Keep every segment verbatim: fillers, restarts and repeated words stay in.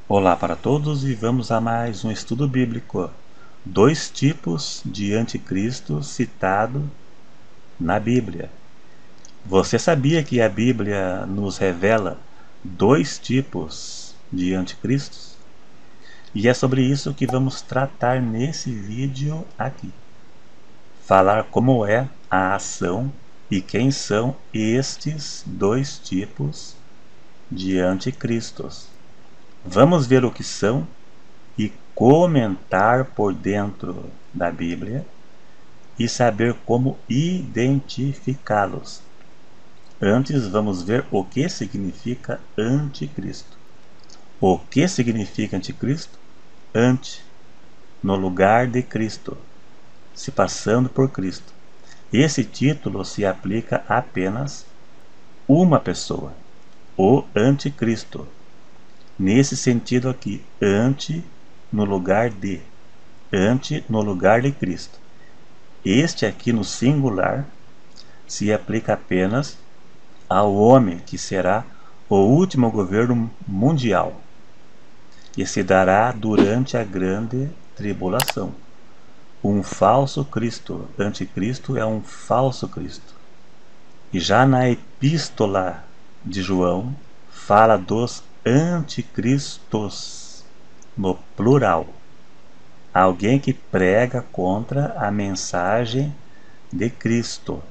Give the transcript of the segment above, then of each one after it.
Olá para todos e vamos a mais um estudo bíblico. Dois tipos de anticristo citado na Bíblia. Você sabia que a Bíblia nos revela dois tipos de anticristos? E é sobre isso que vamos tratar nesse vídeo aqui. Falar como é a ação e quem são estes dois tipos de anticristos. Vamos ver o que são e comentar por dentro da Bíblia e saber como identificá-los. Antes vamos ver o que significa anticristo. O que significa anticristo? Ante, no lugar de Cristo, se passando por Cristo. Esse título se aplica a apenas uma pessoa, o anticristo. Nesse sentido aqui, ante no lugar de, ante no lugar de Cristo. Este aqui no singular se aplica apenas ao homem que será o último governo mundial, que se dará durante a grande tribulação. Um falso Cristo, anticristo é um falso Cristo. E já na epístola de João, fala dos anticristos, no plural. Alguém que prega contra a mensagem de Cristo.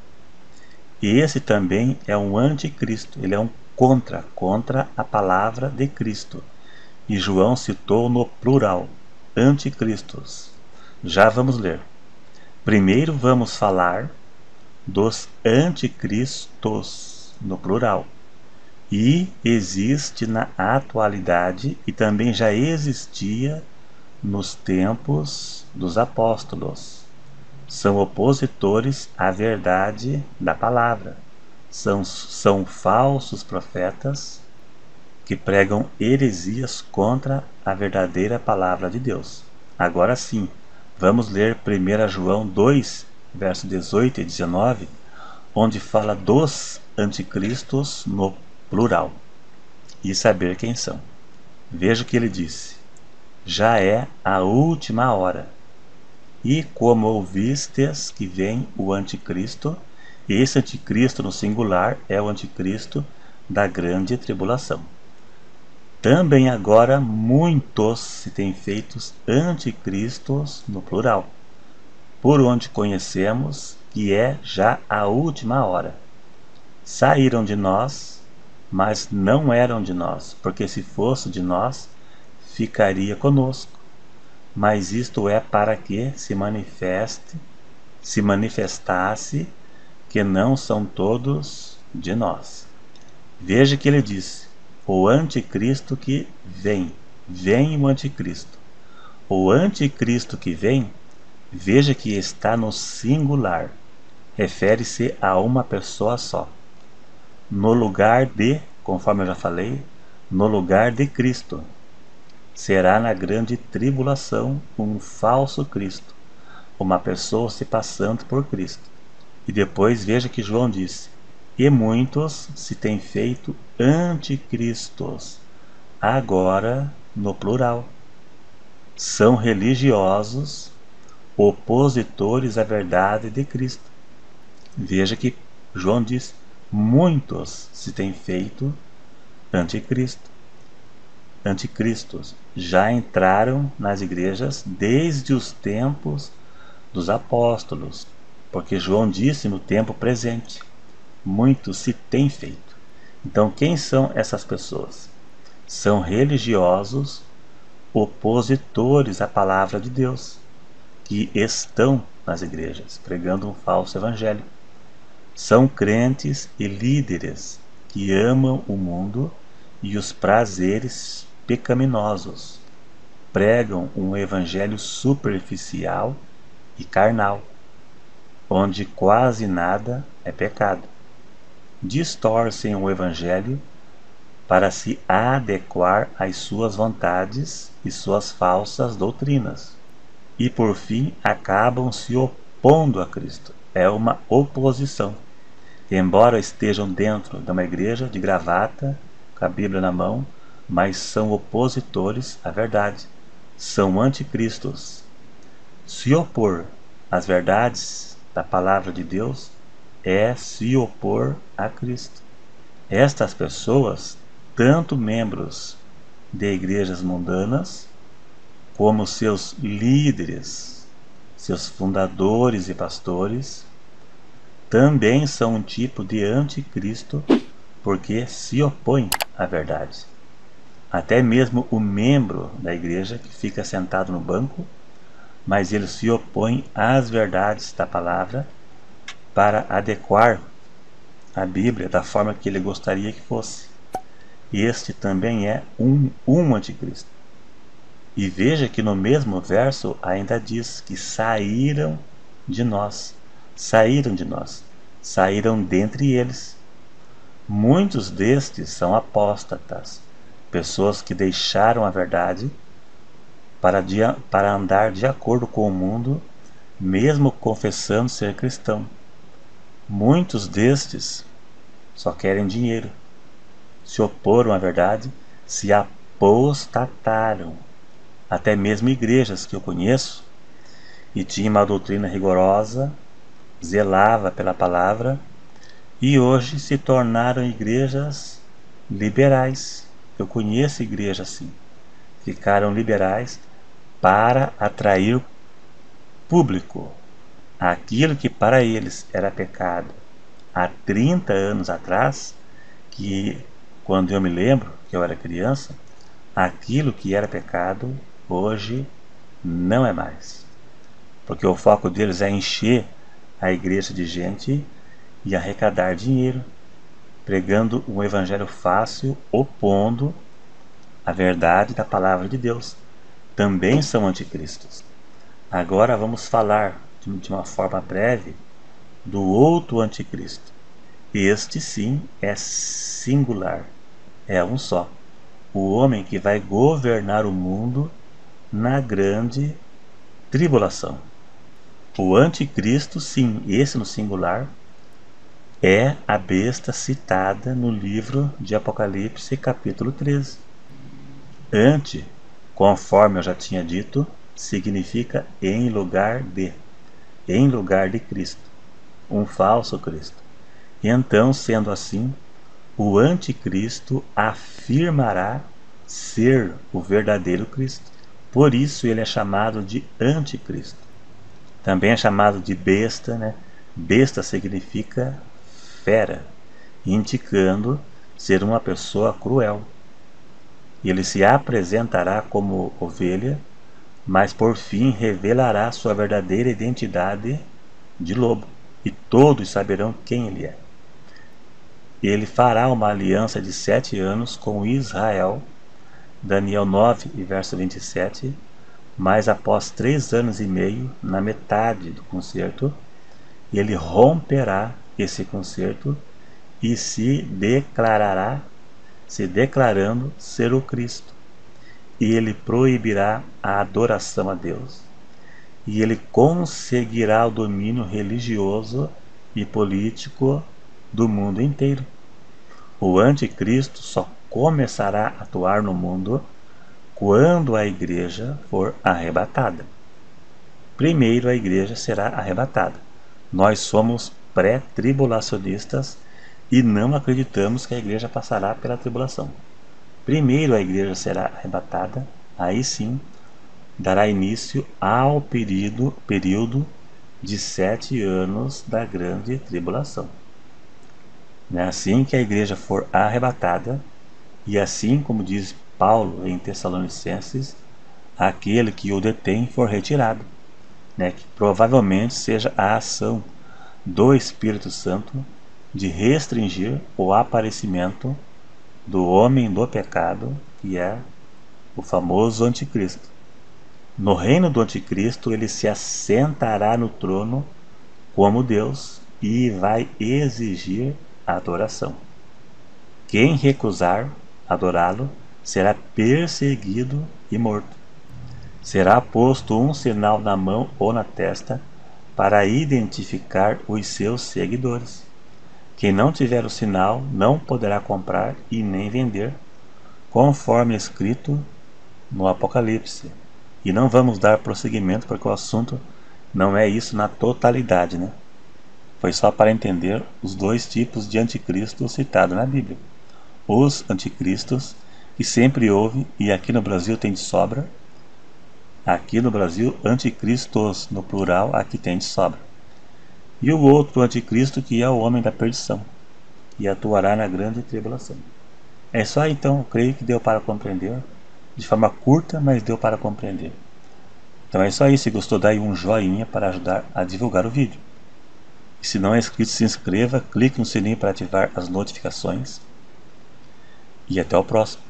E esse também é um anticristo, ele é um contra, contra a palavra de Cristo. E João citou no plural, anticristos. Já vamos ler. Primeiro vamos falar dos anticristos, no plural. E existe na atualidade e também já existia nos tempos dos apóstolos. São opositores à verdade da palavra. São, são falsos profetas que pregam heresias contra a verdadeira palavra de Deus. Agora sim, vamos ler primeiro João dois, versos dezoito e dezenove, onde fala dos anticristos no plural, e saber quem são. Veja o que ele disse. Já é a última hora. E como ouvistes que vem o anticristo, esse anticristo no singular é o anticristo da grande tribulação. Também agora muitos se têm feitos anticristos no plural, por onde conhecemos que é já a última hora. Saíram de nós, mas não eram de nós, porque se fosse de nós, ficaria conosco. Mas isto é para que se manifeste, se manifestasse que não são todos de nós. Veja que ele diz, o anticristo que vem, vem o anticristo. O anticristo que vem, veja que está no singular, refere-se a uma pessoa só. No lugar de, conforme eu já falei, no lugar de Cristo. Será na grande tribulação um falso Cristo, uma pessoa se passando por Cristo. E depois veja que João disse, e muitos se têm feito anticristos, agora no plural. São religiosos, opositores à verdade de Cristo. Veja que João diz, muitos se têm feito anticristo. Anticristos já entraram nas igrejas desde os tempos dos apóstolos, porque João disse no tempo presente, muitos se têm feito. Então quem são essas pessoas? São religiosos, opositores à palavra de Deus, que estão nas igrejas, pregando um falso evangelho. São crentes e líderes que amam o mundo e os prazeres pecaminosos, pregam um evangelho superficial e carnal, onde quase nada é pecado. Distorcem o evangelho para se adequar às suas vontades e suas falsas doutrinas. E por fim acabam se opondo a Cristo. É uma oposição. Embora estejam dentro de uma igreja de gravata, com a Bíblia na mão, mas são opositores à verdade, são anticristos. Se opor às verdades da palavra de Deus é se opor a Cristo. Estas pessoas, tanto membros de igrejas mundanas, como seus líderes, seus fundadores e pastores, também são um tipo de anticristo, porque se opõem à verdade. Até mesmo o membro da igreja que fica sentado no banco, mas ele se opõe às verdades da palavra para adequar a Bíblia da forma que ele gostaria que fosse. Este também é um, um anticristo. E veja que no mesmo verso ainda diz que saíram de nós, saíram de nós, saíram dentre eles. Muitos destes são apóstatas, pessoas que deixaram a verdade para, dia, para andar de acordo com o mundo, mesmo confessando ser cristão. Muitos destes só querem dinheiro, se oporam à verdade, se apostataram. Até mesmo igrejas que eu conheço e tinha uma doutrina rigorosa, zelava pela palavra, e hoje se tornaram igrejas liberais. Eu conheço igrejas assim, ficaram liberais para atrair público. Aquilo que para eles era pecado há trinta anos atrás, que quando eu me lembro que eu era criança, aquilo que era pecado hoje não é mais, porque o foco deles é encher a igreja de gente e arrecadar dinheiro, pregando um evangelho fácil, opondo a verdade da palavra de Deus. Também são anticristos. Agora vamos falar de uma forma breve do outro anticristo. Este sim é singular, é um só, o homem que vai governar o mundo na grande tribulação. O anticristo, sim, esse no singular, é a besta citada no livro de Apocalipse, capítulo treze. Ante, conforme eu já tinha dito, significa em lugar de, em lugar de Cristo, um falso Cristo. E então, sendo assim, o anticristo afirmará ser o verdadeiro Cristo. Por isso ele é chamado de anticristo. Também é chamado de besta, né? Besta significa fera, indicando ser uma pessoa cruel. Ele se apresentará como ovelha, mas por fim revelará sua verdadeira identidade de lobo, e todos saberão quem ele é. Ele fará uma aliança de sete anos com Israel, Daniel nove, verso vinte e sete, mas após três anos e meio, na metade do concerto, ele romperá esse concerto e se declarará, se declarando ser o Cristo. E ele proibirá a adoração a Deus. E ele conseguirá o domínio religioso e político do mundo inteiro. O anticristo só começará a atuar no mundo quando a igreja for arrebatada. Primeiro a igreja será arrebatada. Nós somos pré-tribulacionistas e não acreditamos que a igreja passará pela tribulação. Primeiro a igreja será arrebatada, aí sim dará início ao período, período de sete anos da grande tribulação. É assim que a igreja for arrebatada, e assim como diz Paulo em Tessalonicenses, aquele que o detém for retirado, né, que provavelmente seja a ação do Espírito Santo de restringir o aparecimento do homem do pecado, que é o famoso anticristo. No reino do anticristo, ele se assentará no trono como Deus e vai exigir a adoração. Quem recusar adorá-lo será perseguido e morto. Será posto um sinal na mão ou na testa para identificar os seus seguidores. Quem não tiver o sinal não poderá comprar e nem vender, conforme escrito no Apocalipse. E não vamos dar prosseguimento porque o assunto não é isso na totalidade, né? Foi só para entender os dois tipos de anticristo citados na Bíblia. Os anticristos, que sempre houve, e aqui no Brasil tem de sobra. Aqui no Brasil, anticristos, no plural, aqui tem de sobra. E o outro anticristo, que é o homem da perdição, e atuará na grande tribulação. É só então, eu creio que deu para compreender, de forma curta, mas deu para compreender. Então é só isso, se gostou, dá aí um joinha para ajudar a divulgar o vídeo. E se não é inscrito, se inscreva, clique no sininho para ativar as notificações. E até o próximo.